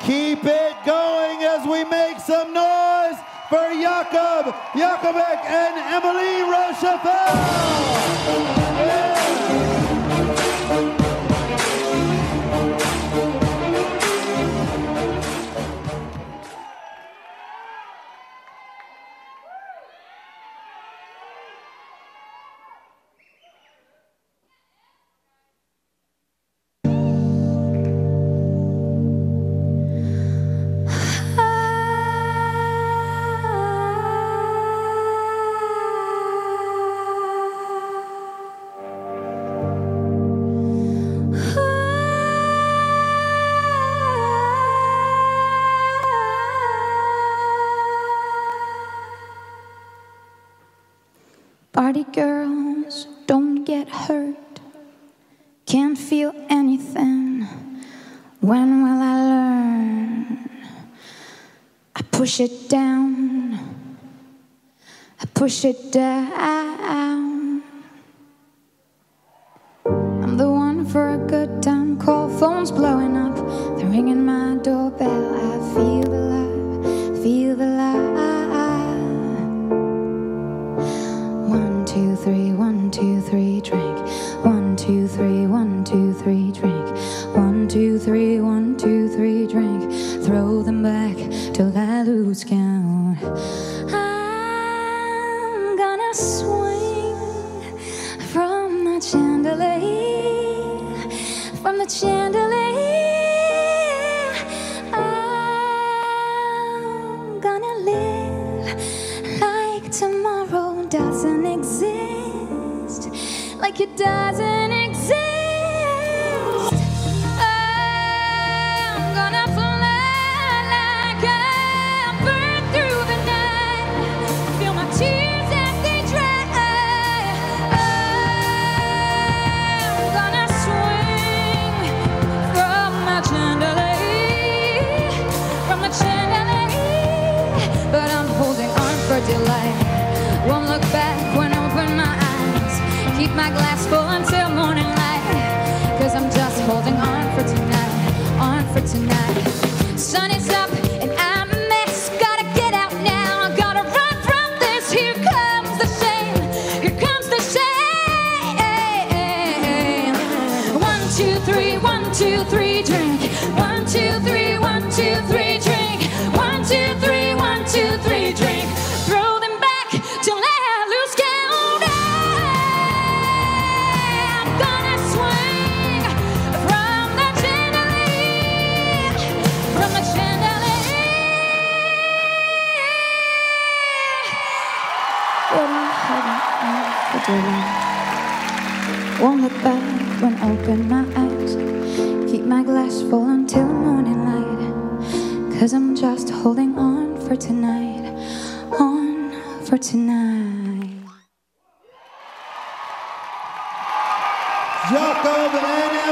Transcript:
Keep it going as we make some noise for Jakob Jakobek and Emily Rochefort. Yeah. Party girls, don't get hurt. Can't feel anything. When will I learn? I push it down. I push it down. I'm the one for a good time call. Phone's blowing up. They're ringing my doorbell. I feel alive. Feel alive. 1, 2, 3, 1, 2, 3, drink. 1, 2, 3, 1, 2, 3, drink. 1, 2, 3, 1, 2, 3, drink. Throw them back till I lose count. I'm gonna swing from the chandelier, from the chandelier. I'm gonna live like tomorrow doesn't exist, like it doesn't exist. I'm gonna fly like a bird through the night. Feel my tears as they dry. I'm gonna swing from my chandelier, from the chandelier. But I'm holding on for delight. Won't look back when I open my eyes. Keep my glass full until morning light. 'Cause I'm just holding on for tonight, on for tonight. Sun is up and I'm a mess. Gotta get out now, gotta run from this. Here comes the shame, here comes the shame. 1, 2, 3, 1, 2, 3, drink. 1, 2, 3, 1, 2, 3, drink. 1, 2, 3, 1, 2, 3, drink. Throw them back till I lose count. I'm gonna swing from the chandelier, from the chandelier. But I'm holding on for dear life. Won't look back when I open my eyes. Keep my glass full until morning light. 'Cause I'm just holding on for tonight, on for tonight. Jakob and